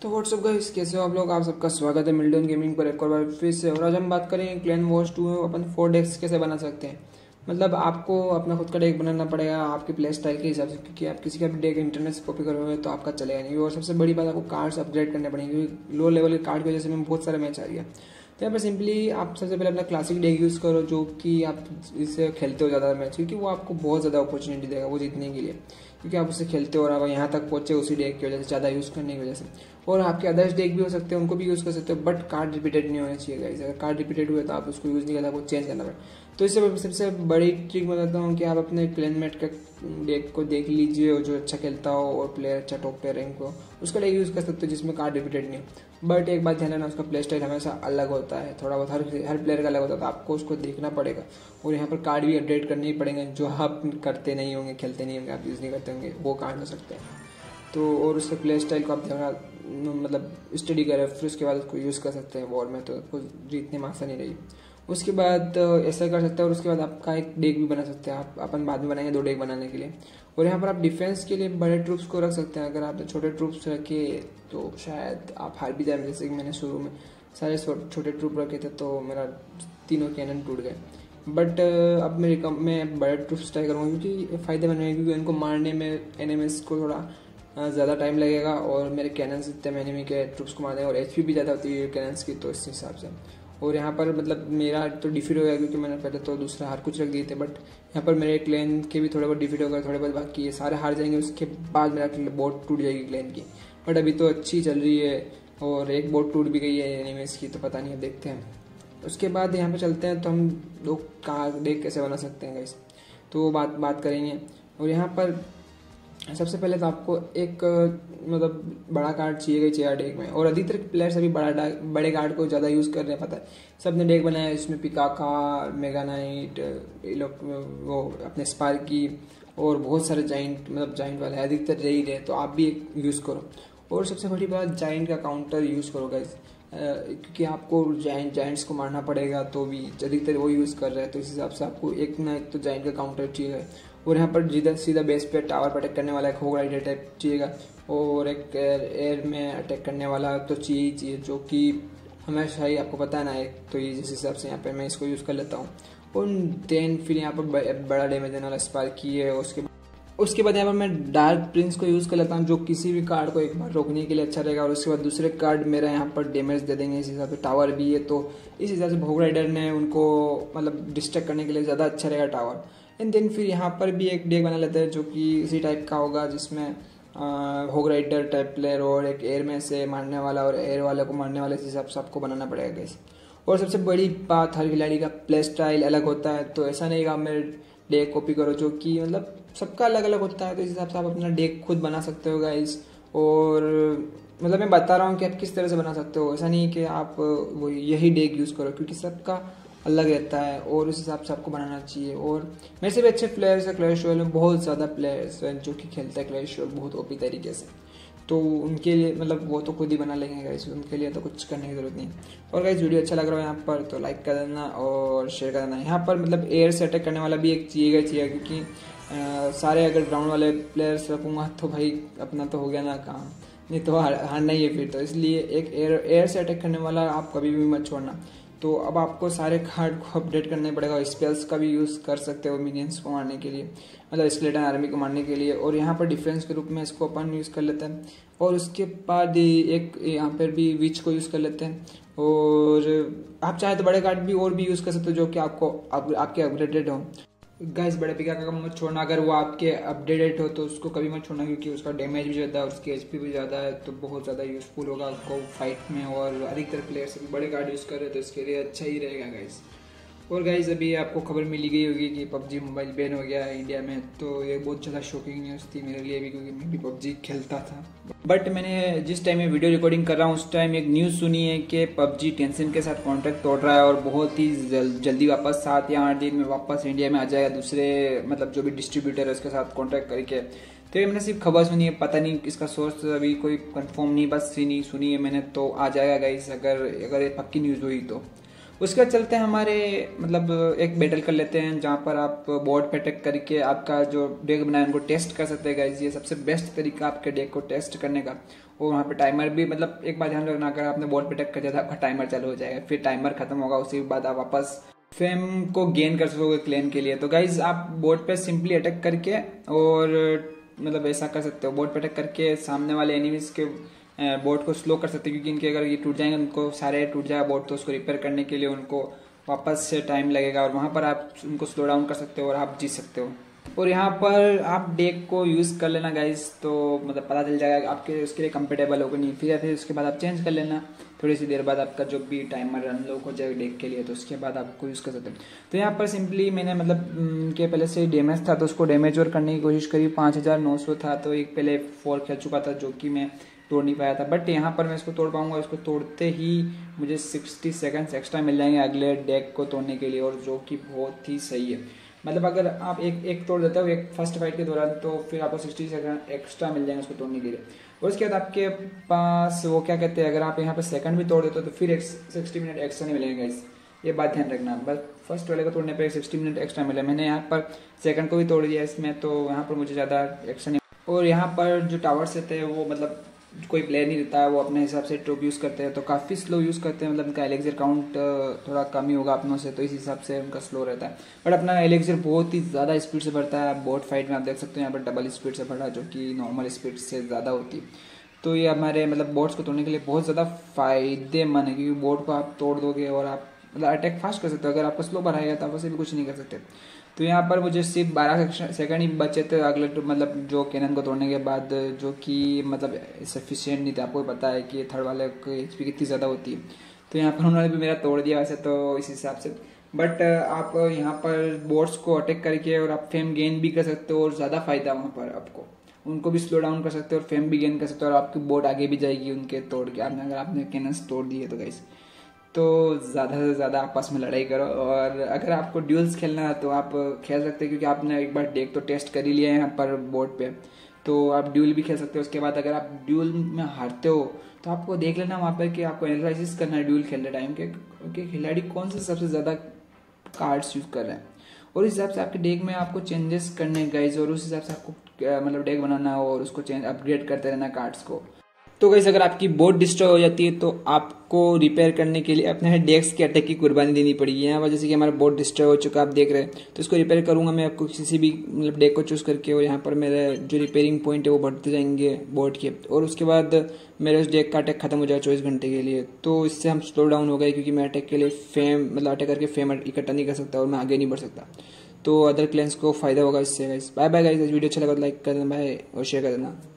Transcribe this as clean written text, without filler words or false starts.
तो WhatsApp guys, कैसे हो आप लोग। आप सबका स्वागत है मिल्टन गेमिंग पर एक और बार फिर से। और आज हम बात करेंगे क्लैन वॉर्स 2 में अपन 4 डेक्स कैसे बना सकते हैं। मतलब आपको अपना खुद का डेक बनाना पड़ेगा आपके प्ले स्टाइल के हिसाब से, क्योंकि आप किसी का भी डेक इंटरनेट से कॉपी करोगे तो आपका चलेगा नहीं। और सबसे बड़ी बात, आपको कार्ड्स अपग्रेड करने पड़ेंगे, क्योंकि लो लेवल के कार्ड की वजह से में बहुत सारे मैच आ गया। तो यहाँ पर सिंपली आप सबसे पहले अपना क्लासिक डेक यूज़ करो, जो कि आप इससे खेलते हो ज़्यादा मैच, क्योंकि वो आपको बहुत ज़्यादा अपॉर्चुनिटी देगा वो जीतने के लिए, क्योंकि आप उससे खेलते हो और आप यहाँ तक पहुँचे उसी डेक की वजह से, ज़्यादा यूज़ करने की वजह से। और आपके अदर्स डेक भी हो सकते हैं, उनको भी यूज़ कर सकते हो, बट कार्ड रिपीटेड नहीं होना चाहिए गाइस। अगर कार्ड रिपीटेड हुए तो आप उसको यूज़ नहीं करना, आपको चेंज करना पड़ेगा। तो इससे सबसे बड़ी ट्रिक बताता हूँ कि आप अपने क्लैनमेट का डेक को देख लीजिए, और जो अच्छा खेलता हो और प्लेयर अच्छा टॉप प्लेयर रैंक हो उसका डेक यूज़ कर सकते हो जिसमें कार्ड रिपीटेड नहीं हो। बट एक बात ध्यान रखना, उसका प्ले स्टाइल हमेशा अलग होता है, थोड़ा बहुत हर प्लेयर का अलग होता है, तो आपको उसको देखना पड़ेगा। और यहाँ पर कार्ड भी अपडेट करने ही पड़ेंगे, जो आप करते नहीं होंगे, खेलते नहीं होंगे, आप यूज़ नहीं करते होंगे, वो कार्ड हो सकते हैं। तो और उसके प्ले स्टाइल को आप देखना, मतलब स्टडी करें, फिर उसके बाद उसको यूज़ कर सकते हैं वॉर में, तो आपको जीतने में आसानी रही। उसके बाद ऐसा कर सकते हैं, और उसके बाद आपका एक डेक भी बना सकते हैं। आप अपन बाद में बनाएंगे 2 डेक बनाने के लिए। और यहाँ पर आप डिफेंस के लिए बड़े ट्रूप्स को रख सकते हैं। अगर आपने छोटे ट्रूप्स रखे तो शायद आप हार भी जाए, जैसे कि मैंने शुरू में सारे छोटे ट्रूप रखे थे तो मेरा तीनों कैनन टूट गए। बट अब मैं बड़े ट्रूप्स ट्राई करूँगा, क्योंकि फ़ायदेमंद है, क्योंकि इनको मारने में एनिमीज को थोड़ा ज़्यादा टाइम लगेगा, और मेरे कैनन्स इतने एनिमी के ट्रूप्स को मारने, और एचपी भी ज़्यादा होती है कैनन्स की, तो इस हिसाब से। और यहाँ पर मतलब मेरा तो डिफीट हो गया, क्योंकि मैंने पहले तो दूसरा हर कुछ रख दिए थे, बट यहाँ पर मेरे क्लैन के भी थोड़े बहुत डिफीट हो गए, थोड़े बहुत बाकी है, सारे हार जाएंगे। उसके बाद मेरा बोट टूट जाएगी क्लैन की। बट अभी तो अच्छी चल रही है, और एक बोट टूट भी गई है एनिमीज की, तो पता नहीं, अब देखते हैं। उसके बाद यहाँ पर चलते हैं, तो हम लोग कहाँ डेक कैसे बना सकते हैं गाइस, तो वो बात करेंगे। और यहाँ पर सबसे पहले तो आपको एक मतलब बड़ा कार्ड चाहिए डेक में, और अधिकतर प्लेयर्स अभी बड़े कार्ड को ज़्यादा यूज़ कर रहे हैं। पता है, सबने डेक बनाया है, इसमें पिकाका, मेगा नाइट, वो अपने स्पार्की और बहुत सारे जाइंट वाले अधिकतर रही रहे, तो आप भी एक यूज़ करो। और सबसे बड़ी बात, जाइंट का काउंटर यूज़ करो गाइस, क्योंकि आपको जाइंट्स को मारना पड़ेगा, तो भी अधिकतर वो यूज़ कर रहे हैं, तो इस हिसाब से आपको एक ना एक तो जाइंट का काउंटर चाहिए। और यहाँ पर सीधा बेस पे टावर पर अटैक करने वाला एक होग राइडर टाइप चाहिएगा, और एक एयर में अटैक करने वाला तो चाहिए, जो कि हमेशा ही आपको पता है ना। एक तो ये जिस हिसाब से यहाँ पे मैं इसको यूज़ कर लेता हूँ। और देन फिर यहाँ पर बड़ा डैमेज देने वाला स्पार्की है। उसके बाद यहाँ पर मैं डार्क प्रिंस को यूज़ कर लेता हूँ, जो किसी भी कार्ड को एक बार रोकने के लिए अच्छा रहेगा। और उसके बाद दूसरे कार्ड मेरा यहाँ पर डैमेज दे देंगे, इस हिसाब से टावर भी है, तो इस हिसाब से भोग राइडर ने उनको मतलब डिस्ट्रैक्ट करने के लिए ज़्यादा अच्छा रहेगा टावर। एंड देन फिर यहाँ पर भी एक डेक बना लेते हैं, जो कि इसी टाइप का होगा, जिसमें होग राइडर टाइप प्लेयर और एक एयर में से मारने वाला और एयर वाले को मारने वाले, इस हिसाब से आपको बनाना पड़ेगा गाइस। और सबसे बड़ी बात, हर खिलाड़ी का प्ले स्टाइल अलग होता है, तो ऐसा नहीं कि आप मेरे डेक कॉपी करो, जो कि मतलब सबका अलग अलग होता है, तो इस हिसाब से आप अपना डेक खुद बना सकते हो गाइस। और मतलब मैं बता रहा हूँ कि आप किस तरह से बना सकते हो, ऐसा नहीं कि आप वो यही डेक यूज़ करो, क्योंकि सबका अलग रहता है और उस हिसाब से आपको बनाना चाहिए। और मेरे से भी अच्छे प्लेयर्स हैं क्लैश रॉयल में, बहुत ज़्यादा प्लेयर्स हैं जो कि खेलते हैं क्लैश रॉयल बहुत ओपी तरीके से, तो उनके लिए मतलब वो तो खुद ही बना लेंगे गाइस, उनके लिए तो कुछ करने की जरूरत नहीं। और गाइस वीडियो अच्छा लग रहा है यहाँ पर तो लाइक कर देना और शेयर कर देना। यहाँ पर मतलब एयर से अटैक करने वाला भी एक चाहिए, क्योंकि सारे अगर ग्राउंड वाले प्लेयर्स रखूँगा तो भाई अपना तो हो गया ना काम, नहीं तो हारना ही है फिर। तो इसलिए एक एयर से अटैक करने वाला आप कभी भी मत छोड़ना। तो अब आपको सारे कार्ड को अपडेट करने पड़ेगा, स्पेल्स का भी यूज़ कर सकते हो मिनियंस को मारने के लिए, मतलब स्केलेटन आर्मी को मारने के लिए। और यहाँ पर डिफेंस के रूप में इसको अपन यूज़ कर लेते हैं। और उसके बाद एक यहाँ पर भी विच को यूज़ कर लेते हैं। और आप चाहे तो बड़े कार्ड भी और भी यूज़ कर सकते हो, जो कि आपके अपग्रेडेड हो गाइस। बड़े पिका का मत छोड़ना, अगर वो आपके अपडेटेड हो तो उसको कभी मत छोड़ना, क्योंकि उसका डैमेज भी ज़्यादा है, उसकी एचपी भी ज़्यादा है, तो बहुत ज़्यादा यूज़फुल होगा आपको फाइट में। और अधिकतर प्लेयर्स बड़े कार्ड यूज़ कर रहे हैं, तो इसके लिए अच्छा ही रहेगा गाइस। और गाइस अभी आपको खबर मिली गई होगी कि पबजी मोबाइल बैन हो गया है इंडिया में, तो ये बहुत ज़्यादा शॉकिंग न्यूज़ थी मेरे लिए भी, क्योंकि मैं भी पबजी खेलता था। बट मैंने जिस टाइम में वीडियो रिकॉर्डिंग कर रहा हूँ उस टाइम एक न्यूज़ सुनी है कि पबजी टेंसेंट के साथ कॉन्ट्रैक्ट तोड़ रहा है, और बहुत ही जल्दी वापस 7 या 8 दिन में वापस इंडिया में आ जाएगा, दूसरे मतलब जो भी डिस्ट्रीब्यूटर है उसके साथ कॉन्ट्रैक्ट करके। तो ये मैंने सिर्फ खबर सुनी है, पता नहीं इसका सोर्स अभी कोई कंफर्म नहीं, बस सुनी है मैंने, तो आ जाएगा गाइस अगर ये पक्की न्यूज़ हुई तो। उसके बाद चलते हैं हमारे मतलब एक बैटल कर लेते हैं जहाँ पर आप बोर्ड पे अटैक करके आपका जो डेक बनाए उनको टेस्ट कर सकते हैं गाइज। ये सबसे बेस्ट तरीका आपके डेक को टेस्ट करने का। और वहाँ पे टाइमर भी मतलब एक बार ध्यान रखना, अगर आपने बोर्ड पे अटैक कर दिया था आपका टाइमर चालू हो जाएगा, फिर टाइमर खत्म होगा, उसी के बाद आप वापस फेम को गेन कर सकोगे क्लेम के लिए। तो गाइज आप बोर्ड पे सिंपली अटैक करके और मतलब ऐसा कर सकते हो, बोर्ड पे अटैक करके सामने वाले एनिमीज के बोर्ड को स्लो कर सकते हैं, क्योंकि इनके अगर ये टूट जाएंगे उनको सारे टूट जाएगा बोर्ड, तो उसको रिपेयर करने के लिए उनको वापस से टाइम लगेगा और वहाँ पर आप उनको स्लो डाउन कर सकते हो और आप जीत सकते हो। और यहाँ पर आप डेक को यूज़ कर लेना गाइज, तो मतलब पता चल जाएगा आपके उसके लिए कंफर्टेबल होगा नहीं, फिर उसके बाद आप चेंज कर लेना थोड़ी सी देर बाद आपका जो भी टाइमर अनलॉक हो जाएगा डेक के लिए, तो उसके बाद आपको यूज़ कर सकते हैं। तो यहाँ पर सिंपली मैंने मतलब के पहले से डैमेज था तो उसको डैमेज और करने की कोशिश करी। 5900 था तो एक पहले 4 खेल चुका था जो कि मैं तोड़ नहीं पाया था, बट यहाँ पर मैं इसको तोड़ पाऊंगा। इसको तोड़ते ही मुझे 60 सेकंड्स एक्स्ट्रा मिल जाएंगे अगले डेक को तोड़ने के लिए, और जो कि बहुत ही सही है। मतलब अगर आप एक तोड़ देते हो एक फर्स्ट फाइट के दौरान, तो फिर आपको 60 सेकंड एक्स्ट्रा मिल जाएंगे उसको तोड़ने के लिए। और उसके बाद आपके पास वो क्या कहते हैं, अगर आप यहाँ पर सेकंड भी तोड़ देते हो तो फिर 60 मिनट एक्स्ट्रा नहीं मिलेंगे गाइस, ये बात ध्यान रखना। बस फर्स्ट वाले को तोड़ने पर 60 मिनट एक्स्ट्रा मिले, मैंने यहाँ पर सेकंड को भी तोड़ दिया इसमें, तो यहाँ पर मुझे ज़्यादा एक्स्ट्रा नहीं। और यहाँ पर जो टावर्स रहते हैं वो मतलब कोई प्लेयर नहीं रहता है, वो अपने हिसाब से ट्रूप यूज़ करते हैं, तो काफ़ी स्लो यूज़ करते हैं। मतलब उनका एलेक्सियर काउंट थोड़ा कम ही होगा अपनों से, तो इस हिसाब से उनका स्लो रहता है। बट अपना एलेक्सियर बहुत ही ज़्यादा स्पीड से बढ़ता है। बोट फाइट में आप देख सकते हो यहाँ पर डबल स्पीड से बढ़ा, जो कि नॉर्मल स्पीड से ज़्यादा होती है। तो ये हमारे मतलब बोट्स को तोड़ने के लिए बहुत ज़्यादा फ़ायदेमंद है, क्योंकि बोट को आप तोड़ दोगे और आप मतलब अटैक फास्ट कर सकते हो। अगर आपका स्लो बढ़ाएगा तो आप उसे भी कुछ नहीं कर सकते। तो यहाँ पर मुझे सिर्फ 12 सेकंड ही बचे थे अगले मतलब जो कैनन को तोड़ने के बाद, जो कि मतलब सफिशिएंट नहीं था। आपको पता है कि थर्ड वाले की एचपी कितनी ज़्यादा होती है, तो यहाँ पर उन्होंने भी मेरा तोड़ दिया वैसे तो इस हिसाब से। बट आप यहाँ पर बोट्स को अटैक करके और आप फेम गेन भी कर सकते हो, और ज़्यादा फायदा वहाँ पर आपको, उनको भी स्लो डाउन कर सकते हो और फेम भी गेन कर सकते हो, और आपकी बोट आगे भी जाएगी उनके तोड़ के। आपने अगर आपने कैनन्स तोड़ दिए तो गाइस, तो ज़्यादा से ज़्यादा आपस में लड़ाई करो। और अगर आपको ड्यूल्स खेलना है तो आप खेल सकते हैं, क्योंकि आपने एक बार डेक तो टेस्ट कर ही लिया है यहाँ पर बोर्ड पे, तो आप ड्यूल भी खेल सकते हो। उसके बाद अगर आप ड्यूल में हारते हो तो आपको देख लेना वहाँ पर कि आपको एनालिसिस करना है ड्यूल खेलने टाइम के खिलाड़ी कौन से सबसे ज़्यादा कार्ड्स यूज़ कर रहे हैं, और इस हिसाब से आपके डेक में आपको चेंजेस करने गाइज, और उस हिसाब से आपको मतलब डेक बनाना और उसको अपग्रेड करते रहना कार्ड्स को। तो गाइस अगर आपकी बोट डिस्ट्रॉय हो जाती है तो आपको रिपेयर करने के लिए अपने डेक्स के अटैक की कुर्बानी देनी पड़ेगी। यहाँ पर जैसे कि हमारा बोट डिस्ट्रॉय हो चुका है, आप देख रहे हैं, तो इसको रिपेयर करूंगा मैं आपको किसी भी मतलब डेक को चूज करके, और यहाँ पर मेरे जो रिपेयरिंग पॉइंट है वो बढ़ते जाएंगे बोट के, और उसके बाद मेरे उस डेक का अटैक खत्म हो जाएगा 24 घंटे के लिए। तो इससे हम स्लो डाउन हो गए, क्योंकि मैं अटैक के लिए फेम मतलब अटैक करके फेम इकट्ठा नहीं कर सकता और मैं आगे नहीं बढ़ सकता। तो अदर क्लाइंट्स को फायदा होगा इससे guys. Bye bye guys, video अच्छा लगा तो लाइक कर देना, बाय और शेयर कर देना।